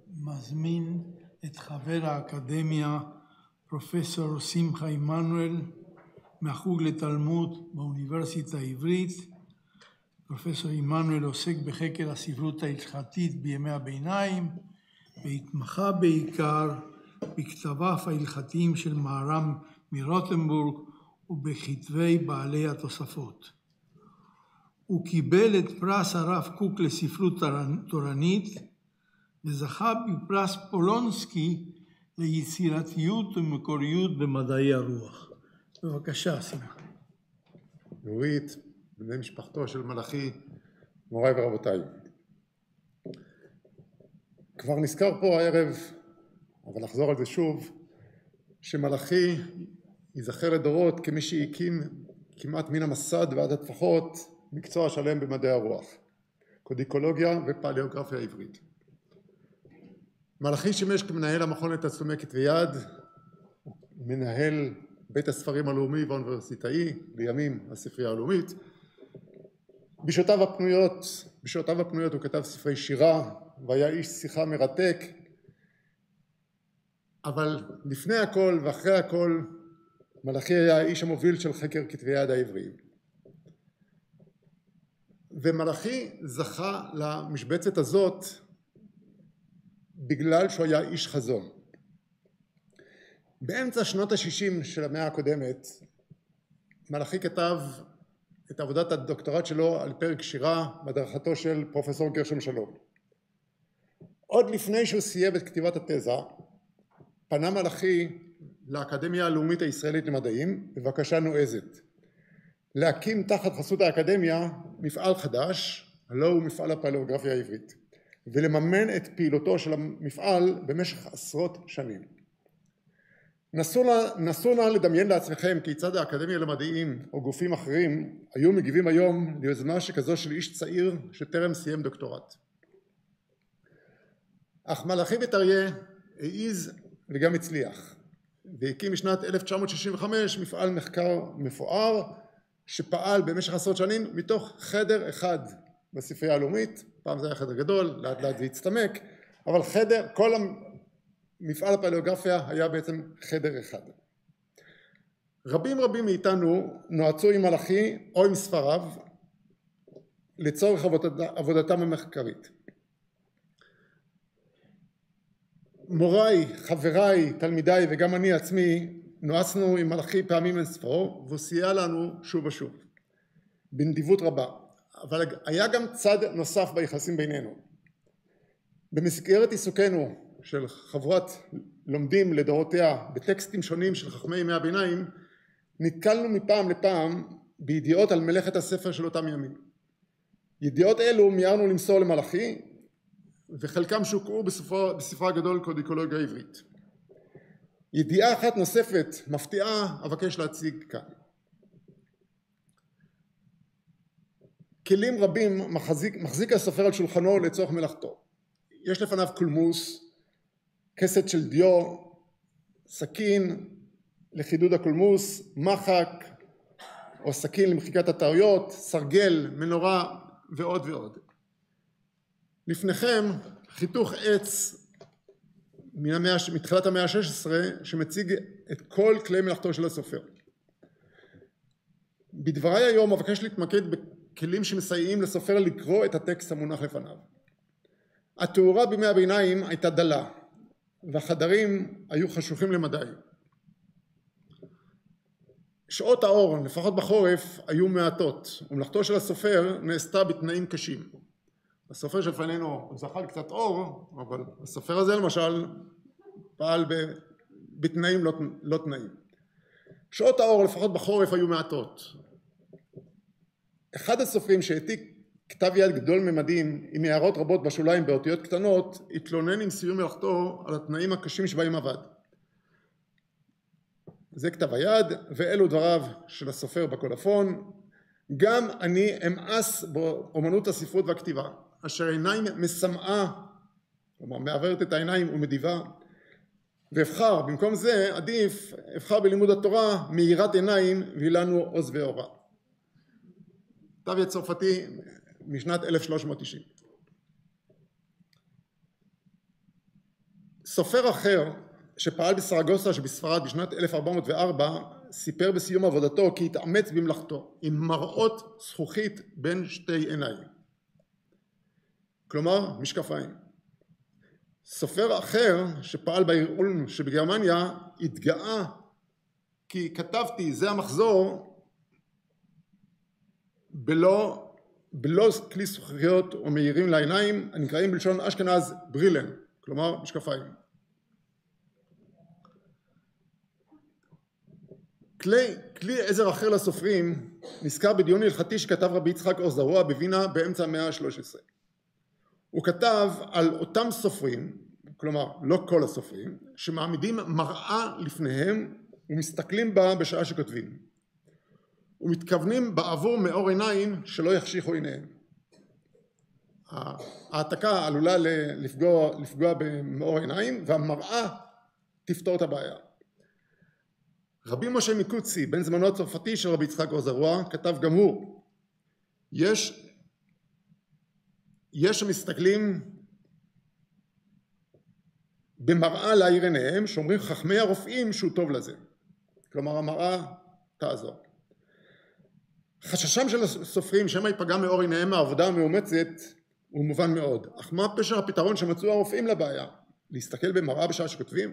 מזמין את חבר האקדמיה פרופסור שמחה עמנואל מהחוג לתלמוד באוניברסיטה העברית. פרופסור עמנואל עוסק בחקר הספרות ההלכתית בימי הביניים והתמחה בעיקר בכתביו ההלכתיים של מהר"ם מרוטנבורג ובכתבי בעלי התוספות. הוא קיבל את פרס הרב קוק לספרות תורנית וזכה בפרס פולונסקי ליצירתיות ומקוריות במדעי הרוח. בבקשה, שמחה. נורית, בני משפחתו של מלאכי, מוריי ורבותיי. כבר נזכר פה הערב, אבל נחזור על זה שוב, שמלאכי ייזכר לדורות כמי שהקים כמעט מן המסד ועד הטפחות מקצוע שלם במדעי הרוח, קודיקולוגיה ופלאוגרפיה העברית. מלאכי שימש כמנהל המכון לתצלומי כתבי יד, מנהל בית הספרים הלאומי והאוניברסיטאי, לימים הספרייה הלאומית. בשעותיו הפנויות הוא כתב ספרי שירה והיה איש שיחה מרתק, אבל לפני הכל ואחרי הכל מלאכי היה האיש המוביל של חקר כתבי יד העבריים. ומלאכי זכה למשבצת הזאת בגלל שהוא היה איש חזון. באמצע שנות ה-60 של המאה הקודמת מלאכי כתב את עבודת הדוקטורט שלו על פרק שירה בהדרכתו של פרופסור גרשום שלום. עוד לפני שהוא סיים את כתיבת התזה פנה מלאכי לאקדמיה הלאומית הישראלית למדעים בבקשה נועזת להקים תחת חסות האקדמיה מפעל חדש, הלא הוא מפעל הפלאוגרפיה העברית, ולממן את פעילותו של המפעל במשך עשרות שנים. נסו נא לדמיין לעצמכם כיצד האקדמיה למדעים או גופים אחרים היו מגיבים היום ליוזמה שכזו של איש צעיר שטרם סיים דוקטורט. אך מלאכי בית אריה העיז וגם הצליח, והקים בשנת 1965 מפעל מחקר מפואר שפעל במשך עשרות שנים מתוך חדר אחד בספרייה הלאומית. פעם זה היה חדר גדול, לאט לאט זה הצטמק, אבל כל מפעל הפלאוגרפיה היה בעצם חדר אחד. רבים מאיתנו נועצו עם מלאכי או עם ספריו לצורך עבודתם המחקרית. מוריי, חבריי, תלמידיי וגם אני עצמי נועצנו עם מלאכי פעמים אין ספרו, והוא סייע לנו שוב ושוב בנדיבות רבה. אבל היה גם צד נוסף ביחסים בינינו. במסגרת עיסוקנו של חבורת לומדים לדורותיה בטקסטים שונים של חכמי ימי הביניים, נתקלנו מפעם לפעם בידיעות על מלאכת הספר של אותם ימים. ידיעות אלו מיהרנו למסור למלאכי, וחלקם שוקעו בספרו הגדול קודיקולוגיה עברית. ידיעה אחת נוספת מפתיעה אבקש להציג כאן. כלים רבים מחזיק הסופר על שולחנו לצורך מלאכתו. יש לפניו קולמוס, כסת של דיו, סכין לחידוד הקולמוס, מחק או סכין למחיקת הטעויות, סרגל, מנורה ועוד ועוד. לפניכם חיתוך עץ מתחילת המאה ה-16 שמציג את כל כלי מלאכתו של הסופר. בדבריי היום אבקש להתמקד בכלים שמסייעים לסופר לקרוא את הטקסט המונח לפניו. התאורה בימי הביניים הייתה דלה והחדרים היו חשוכים למדי. שעות האור, לפחות בחורף, היו מעטות, ומלאכתו של הסופר נעשתה בתנאים קשים. הסופר שלפנינו זכה קצת אור, אבל הסופר הזה למשל פעל בתנאים לא תנאים. שעות האור, לפחות בחורף, היו מעטות. אחד הסופרים שהעתיק כתב יד גדול ממדים עם הערות רבות בשוליים באותיות קטנות, התלונן עם סיום מלאכתו על התנאים הקשים שבהם עבד. זה כתב היד, ואלו דבריו של הסופר בקולפון. גם אני אמאס באמנות הספרות והכתיבה, אשר עיניים משמעה, כלומר מעוורת את העיניים ומדיבה, ואבחר, במקום זה עדיף, אבחר בלימוד התורה מאירת עיניים וילנו עוז ואורה. כתב יד צרפתי משנת 1390. סופר אחר שפעל בסרגוסה שבספרד בשנת 1404 סיפר בסיום עבודתו כי התאמץ במלאכתו עם מראות זכוכית בין שתי עיניים, כלומר משקפיים. סופר אחר שפעל בעיר שבגרמניה התגאה כי כתבתי זה המחזור בלא כלי זכוכיות או מאירים לעיניים הנקראים בלשון אשכנז ברילן, כלומר משקפיים. כלי עזר אחר לסופרים נזכר בדיון הלכתי שכתב רבי יצחק אור זרוע בווינה באמצע המאה ה-13. הוא כתב על אותם סופרים, כלומר לא כל הסופרים, שמעמידים מראה לפניהם ומסתכלים בה בשעה שכותבים, ומתכוונים בעבור מאור עיניים שלא יחשיכו עיניהם. העתקה עלולה לפגוע במאור עיניים והמראה תפתור את הבעיה. רבי משה מקוצי, בן זמנו הצרפתי של רבי יצחק אור זרוע, כתב גם הוא, יש המסתכלים במראה להאיר עיניהם, שאומרים חכמי הרופאים שהוא טוב לזה. כלומר המראה תעזור. חששם של הסופרים שמא ייפגע מאור עיניהם מהעבודה המאומצת הוא מובן מאוד. אך מה פשר הפתרון שמצאו הרופאים לבעיה? להסתכל במראה בשעה שכותבים?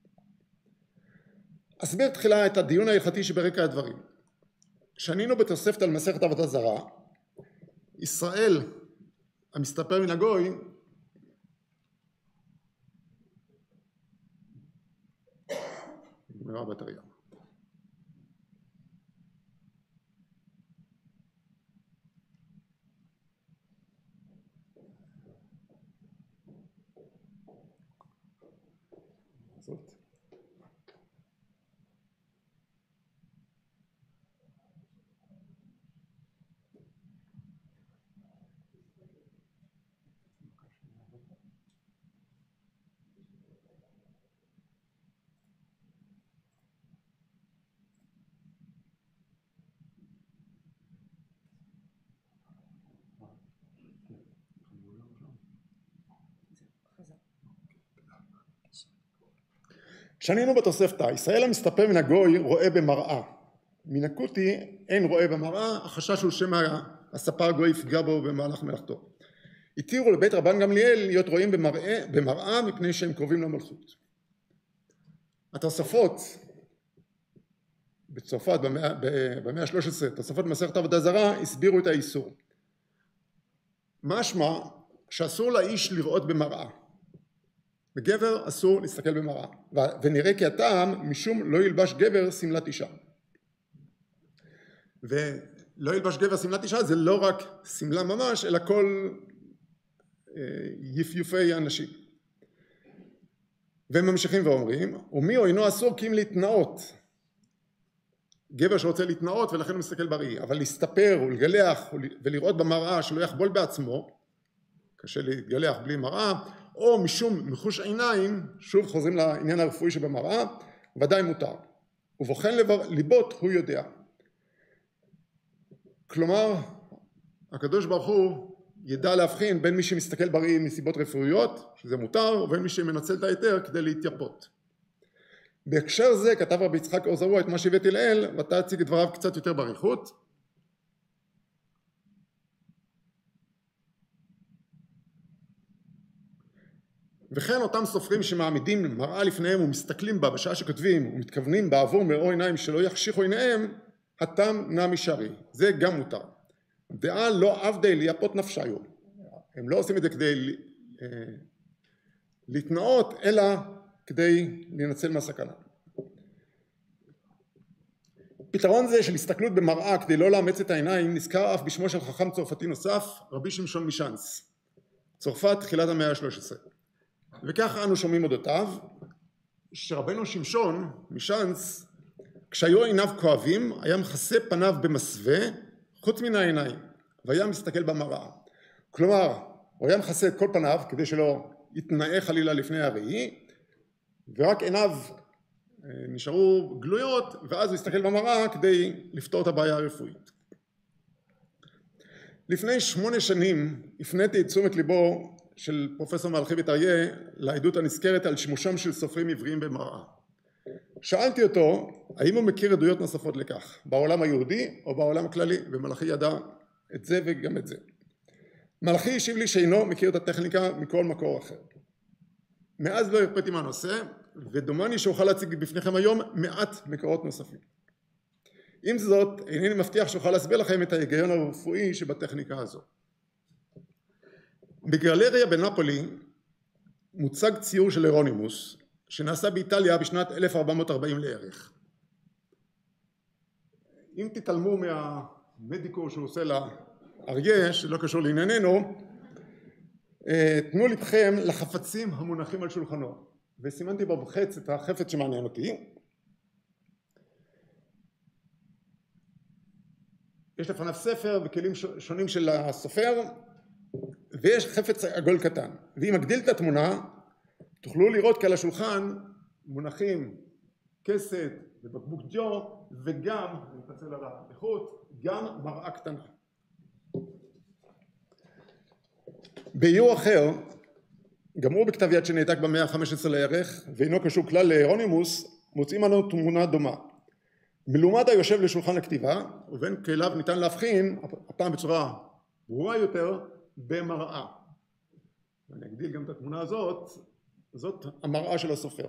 אסביר תחילה את הדיון ההלכתי שברקע הדברים. כשענינו בתוספת על מסכת עבודה זרה, ישראל המסתפר מן הגוי נגמרה הבטריה. שנינו בתוספתא, ישראל המסתפר מן הגוי רואה במראה, מן הכותי אין רואה במראה, החשש הוא שמא הספר הגוי יפגע בו במהלך מלאכתו. התירו לבית רבן גמליאל להיות רואים במראה מפני שהם קרובים למלכות. התוספות בצרפת במאה ה-13, תוספות במסכת עבודה זרה, הסבירו את האיסור. משמע שאסור לאיש לראות במראה. בגבר אסור להסתכל במראה, ונראה כי הטעם משום לא ילבש גבר שמלת אישה. ולא ילבש גבר שמלת אישה זה לא רק שמלה ממש, אלא כל יפיופי אנשים. והם ממשיכים ואומרים, ומי או אינו אסור כי אם להתנאות. גבר שרוצה להתנאות ולכן הוא מסתכל בראי, אבל להסתפר ולגלח ולראות במראה שלא יחבול בעצמו, קשה להתגלח בלי מראה, או משום מחוש עיניים, שוב חוזרים לעניין הרפואי שבמראה, ודאי מותר. ובוחן ליבות הוא יודע. כלומר, הקדוש ברוך הוא ידע להבחין בין מי שמסתכל בראי מסיבות רפואיות, שזה מותר, ובין מי שמנצל את היתר כדי להתייפות. בהקשר זה כתב רבי יצחק אור זרוע את מה שהבאתי לאל, ואתה אציג את דבריו קצת יותר באריכות. וכן אותם סופרים שמעמידים מראה לפניהם ומסתכלים בה בשעה שכותבים ומתכוונים בעבור מאור עיניים שלא יחשיכו עיניהם, התם נמי שרי, זה גם מותר. דעה לא עבדי לייפות נפשיו, הם לא עושים את זה כדי להתנאות אלא כדי לנצל מהסכנה. פתרון זה של הסתכלות במראה כדי לא לאמץ את העיניים נזכר אף בשמו של חכם צרפתי נוסף, רבי שמשון משאנץ, צרפת תחילת המאה ה-13. וכך אנו שומעים אודותיו, שרבנו שמשון משאנץ, כשהיו עיניו כואבים, היה מכסה פניו במסווה חוץ מן העיניים, והיה מסתכל במראה. כלומר, הוא היה מכסה את כל פניו כדי שלא יתנאה חלילה לפני הראי, ורק עיניו נשארו גלויות, ואז הוא הסתכל במראה כדי לפתור את הבעיה הרפואית. לפני 8 שנים הפניתי את תשומת ליבו של פרופסור מלכי בית אריה לעדות הנזכרת על שימושם של סופרים עבריים במראה. שאלתי אותו האם הוא מכיר עדויות נוספות לכך בעולם היהודי או בעולם הכללי, ומלכי ידע את זה וגם את זה. מלכי השיב לי שאינו מכיר את הטכניקה מכל מקור אחר. מאז לא הרפאתי מהנושא, ודומני שאוכל להציג בפניכם היום מעט מקורות נוספים. עם זאת, אינני מבטיח שאוכל להסביר לכם את ההיגיון הרפואי שבטכניקה הזו. בגלריה בנפולי מוצג ציור של אירונימוס שנעשה באיטליה בשנת 1440 לערך. אם תתעלמו מהמדיקור שהוא עושה לאריה שלא קשור לענייננו, תנו לבכם לחפצים המונחים על שולחנו, וסימנתי בחץ את החפץ שמעניין אותי. יש לפניו ספר וכלים שונים של הסופר, ויש חפץ עגול קטן, ואם אגדיל את התמונה תוכלו לראות כי על השולחן מונחים כסת ובקבוק ג'ו, וגם, אני מתנצל על האיכות, גם מראה קטנה. באיור אחר, גם הוא בכתב יד שנעתק במאה ה-15 לערך ואינו קשור כלל לאירונימוס, מוצאים לנו תמונה דומה. מלומד היושב לשולחן הכתיבה, ובין כליו ניתן להבחין, הפעם בצורה ברורה יותר, במראה. ואני אגדיל גם את התמונה הזאת, זאת המראה של הסופר.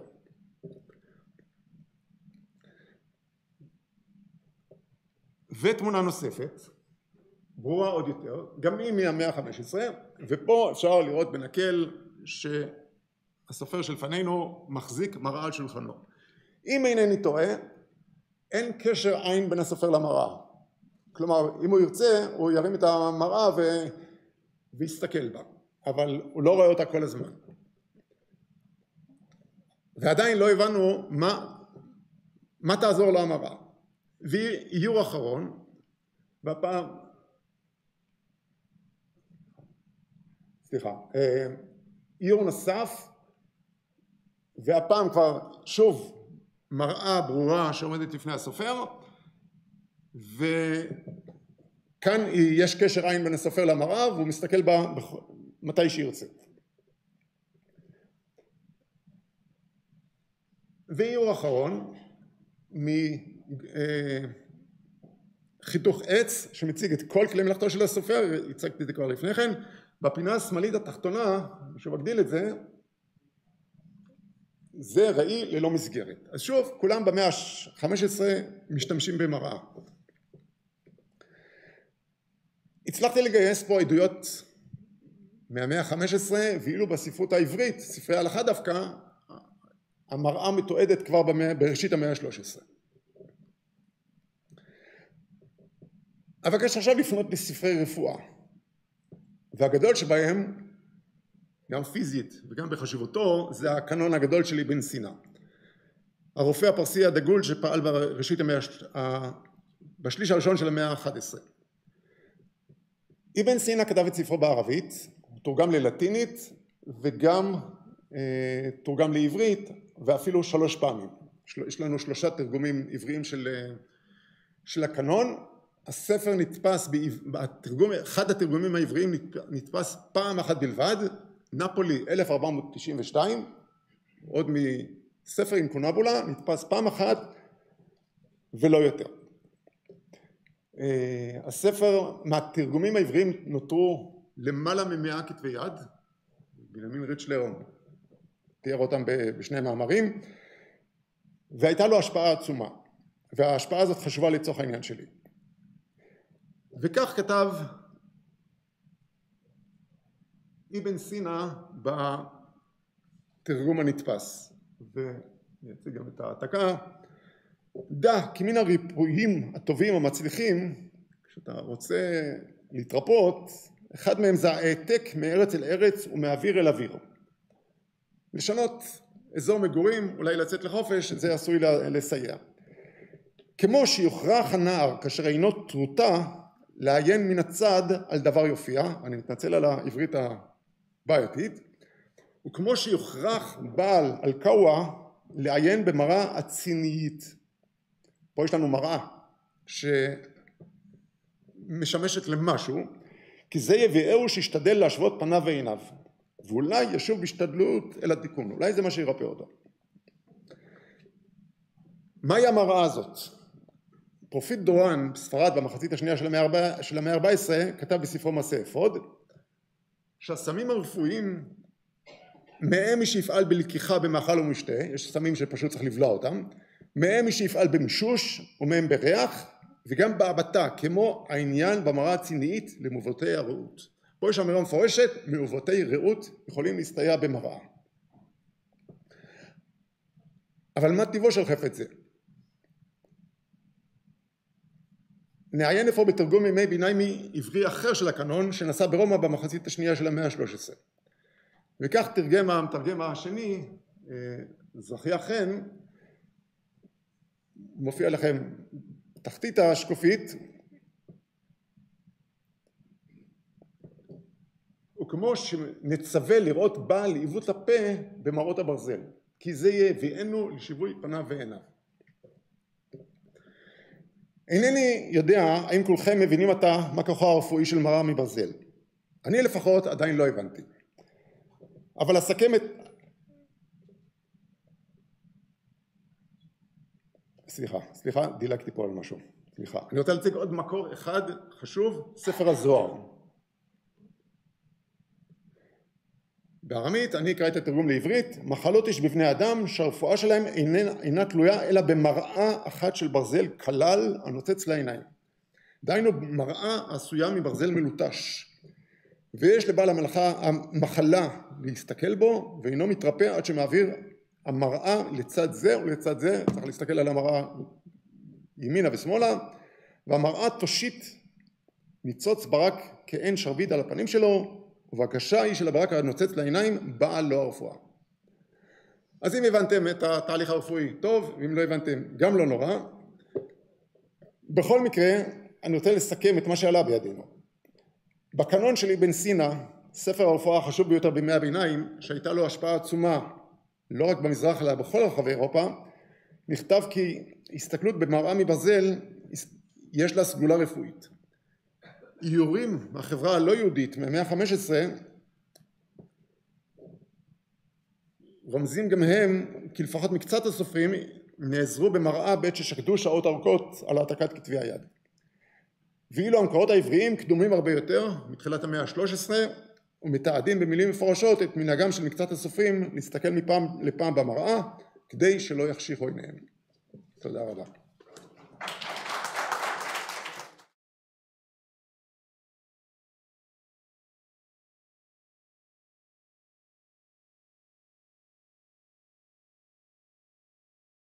ותמונה נוספת, ברורה עוד יותר, גם היא מהמאה ה-15, ופה אפשר לראות בנקל שהסופר שלפנינו מחזיק מראה על שולחנו. אם אינני טועה, אין קשר עין בין הסופר למראה. כלומר, אם הוא ירצה, הוא ירים את המראה ויסתכל בה, אבל הוא לא רואה אותה כל הזמן. ועדיין לא הבנו מה תעזור לו המראה. ואיור אחרון, והפעם, איור נוסף, והפעם כבר שוב מראה ברורה שעומדת לפני הסופר, וכאן יש קשר עין בין הסופר למראה, והוא מסתכל בה מתי שירצה. ואיור אחרון, מחיתוך עץ שמציג את כל כלי מלאכתו של הסופר, הצגתי את זה כבר לפני כן, בפינה השמאלית התחתונה, שמגדיל את זה, זה ראי ללא מסגרת. אז שוב, כולם במאה ה-15 משתמשים במראה. הצלחתי לגייס פה עדויות מהמאה ה-15, ואילו בספרות העברית, ספרי ההלכה דווקא, המראה מתועדת כבר בראשית המאה ה-13. אבקש עכשיו לפנות לספרי רפואה, והגדול שבהם, גם פיזית וגם בחשיבותו, זה הקנון הגדול של אבן סינה. הרופא הפרסי הדגול שפעל בראשית בשליש הראשון של המאה ה-11. אבן סינה כתב את ספרו בערבית, הוא תורגם ללטינית וגם תורגם לעברית, ואפילו 3 פעמים. יש לנו 3 תרגומים עבריים של הקנון. הספר נתפס, אחד התרגומים העבריים נתפס פעם אחת בלבד, נפולי 1492, עוד מספר אינקונבולה, נתפס פעם אחת ולא יותר. הספר מהתרגומים העבריים נותרו למעלה מ100 כתבי יד, בנימין ריצ'לר תיאר אותם בשני מאמרים, והייתה לו השפעה עצומה, וההשפעה הזאת חשובה לצורך העניין שלי. וכך כתב אבן סינה בתרגום הנתפס, ואני אציג גם את העתקה. דע כי מן הריפויים הטובים המצליחים, כשאתה רוצה להתרפות, אחד מהם זה העתק מארץ אל ארץ ומאוויר אל אוויר. לשנות אזור מגורים, אולי לצאת לחופש, זה עשוי לסייע. כמו שיוכרח הנער כאשר אינו תרוטה, לעיין מן הצד על דבר יופיע, אני מתנצל על העברית הבעייתית, וכמו שיוכרח בעל על קאווה לעיין במראה הצינית. פה יש לנו מראה שמשמשת למשהו, כי זה יביאהו שישתדל להשוות פניו ועיניו. ואולי ישוב בהשתדלות אל התיקון, אולי זה מה שירפא אותו. מהי המראה הזאת? פרופיט דורן בספרד במחצית השנייה של המאה ה-14 כתב בספרו מעשה אפוד שהסמים הרפואיים מהם מי שיפעל בלקיחה במאכל ומשתה, יש סמים שפשוט צריך לבלוע אותם, מהם מי שיפעל במישוש ומהם בריח וגם בהבטה כמו העניין במראה הצינאית למעובותי הרעות. פה יש אמירה מפורשת, מעובותי רעות יכולים להסתייע במראה. אבל מה טיבו של חפץ זה? נעיין אפוא בתרגום ימי ביניים עברי אחר של הקנון שנעשה ברומא במחצית השנייה של המאה ה-13. וכך תרגם המתרגם השני, זכריה חן, מופיע לכם תחתית השקופית, וכמו שנצווה לראות בעל עיוות הפה במראות הברזל, כי זה יביאנו לשיווי פניו ועיניו. אינני יודע האם כולכם מבינים עתה מה כוחו הרפואי של מראה מברזל. אני לפחות עדיין לא הבנתי. אבל אסכם את... סליחה, דילגתי פה על משהו. סליחה. אני רוצה להציג עוד מקור אחד חשוב, ספר הזוהר. בארמית אני אקרא את התרגום לעברית, מחלות יש בבני אדם שהרפואה שלהם אינה תלויה אלא במראה אחת של ברזל כלל הנוצץ לעיניים. דהיינו מראה עשויה מברזל מלוטש, ויש לבעל המחלה להסתכל בו ואינו מתרפא עד שמעביר המראה לצד זה ולצד זה, צריך להסתכל על המראה ימינה ושמאלה, והמראה תושיט ניצוץ ברק כעין שרביט על הפנים שלו, ובקשה היא של הברק הנוצץ לעיניים באה לו הרפואה. אז אם הבנתם את התהליך הרפואי טוב, ואם לא הבנתם גם לא נורא. בכל מקרה אני רוצה לסכם את מה שעלה בידינו. בקנון של אבן סינה, ספר הרפואה החשוב ביותר בימי הביניים, שהייתה לו השפעה עצומה לא רק במזרח אלא בכל רחבי אירופה, נכתב כי הסתכלות במראה מברזל יש לה סגולה רפואית. איורים מהחברה הלא יהודית מהמאה ה-15 רומזים גם הם כי לפחות מקצת הסופרים נעזרו במראה בעת ששקדו שעות ארוכות על העתקת כתבי היד. ואילו המקורות העבריים קדומים הרבה יותר מתחילת המאה ה-13 ומתעדים במילים מפורשות את מנהגם של מקצת הסופרים להסתכל מפעם לפעם במראה כדי שלא יחשיכו עיניהם. תודה רבה.